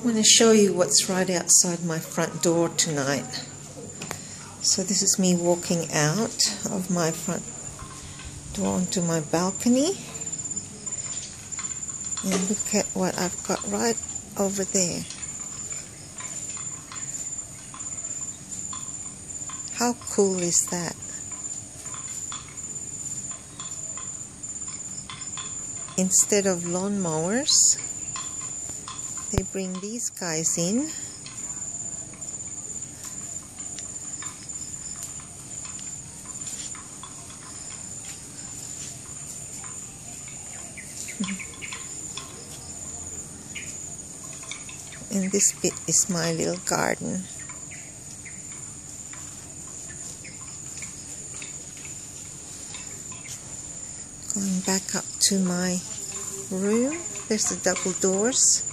I'm going to show you what's right outside my front door tonight. So this is me walking out of my front door onto my balcony. And look at what I've got right over there. How cool is that? Instead of lawnmowers, they bring these guys in. And this bit is my little garden. Going back up to my room, there's the double doors.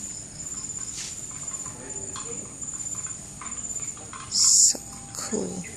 So cool.